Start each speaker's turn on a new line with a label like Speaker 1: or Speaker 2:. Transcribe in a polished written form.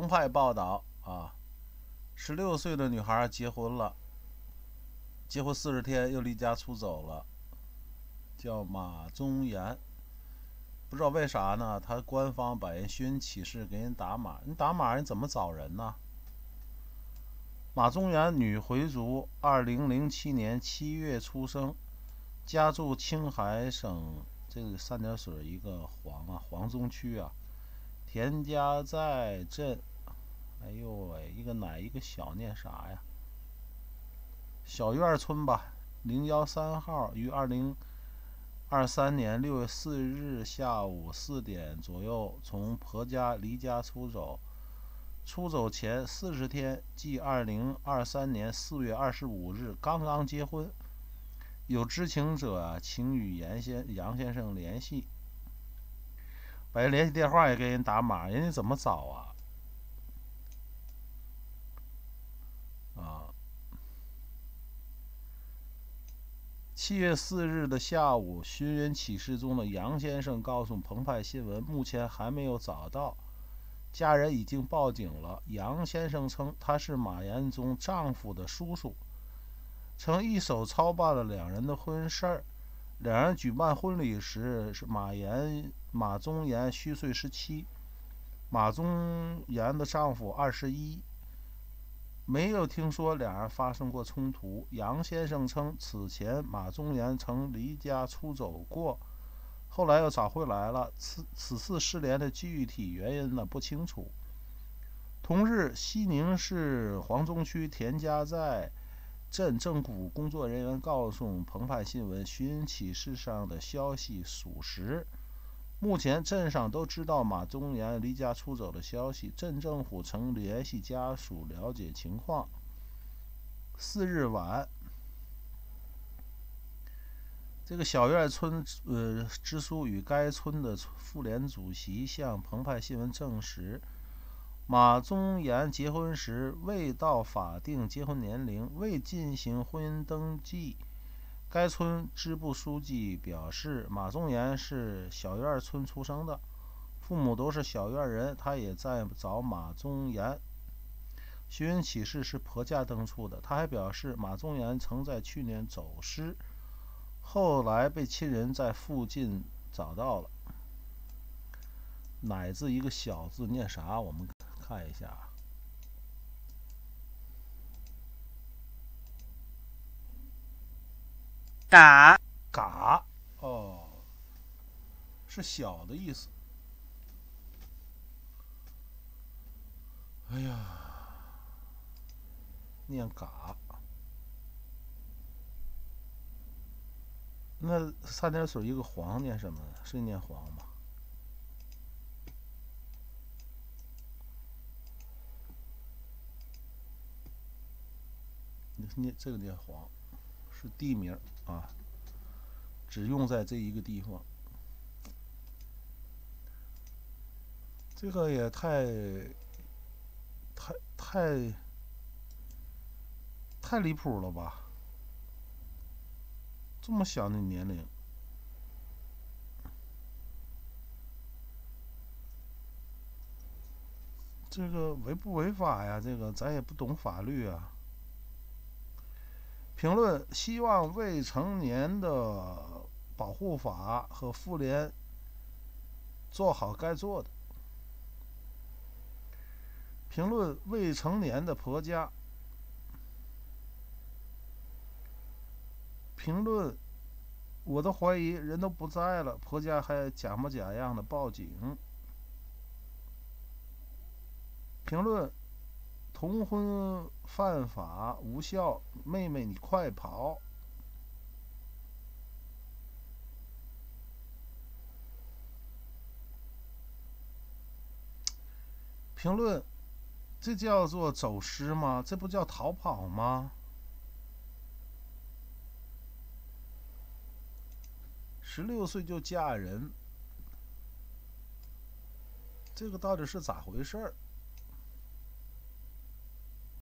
Speaker 1: 澎湃报道啊，16岁的女孩结婚了，结婚40天又离家出走了，叫马宗岩。不知道为啥呢？他官方把人寻人启事给人打码，你打码你怎么找人呢？马宗岩，女回族，2007年7月出生，家住青海省这个三点水一个黄中区啊，田家寨镇。哎呦喂，一个奶一个小念啥呀？小院村吧。013号于2023年6月4日下午4点左右从婆家离家出走。出走前40天，即2023年4月25日刚刚结婚。有知情者请与杨先生联系，把人联系电话也给人打码，人家怎么找啊？7月4日的下午，寻人启事中的杨先生告诉澎湃新闻，目前还没有找到，家人已经报警了。杨先生称他是马岩中丈夫的叔叔，曾一手操办了两人的婚事。两人举办婚礼时，是马宗岩虚岁17，马宗岩的丈夫21。没有听说两人发生过冲突。杨先生称，此前马宗岩曾离家出走过，后来又找回来了。此次失联的具体原因呢不清楚。同日，西宁市黄中区田家寨镇政府工作人员告诉澎湃新闻，寻人启事上的消息属实。目前镇上都知道马宗岩离家出走的消息，镇政府曾联系家属了解情况。4日晚，这个小院村支书与该村的妇联主席向澎湃新闻证实，马宗岩结婚时未到法定结婚年龄，未进行婚姻登记。该村支部书记表示，马宗岩是小院村出生的，父母都是小院人，他也在找马宗岩。寻人启事是婆家登出的。他还表示，马宗岩曾在去年走失，后来被亲人在附近找到了。乃字一个小字念啥？我们看一下。嘎哦，是小的意思。哎呀，念嘎。那三点水一个黄念什么？是念黄吗？这个念黄，是地名啊，只用在这一个地方。这个也太离谱了吧！这么小的年龄，这个违不违法呀？这个咱也不懂法律啊。评论：希望未成年的保护法和妇联做好该做的。评论：未成年的婆家。评论：我都怀疑人都不在了，婆家还假模假样的报警。评论：同婚犯法无效，妹妹你快跑。评论：这叫做走失吗？这不叫逃跑吗？16岁就嫁人，这个到底是咋回事？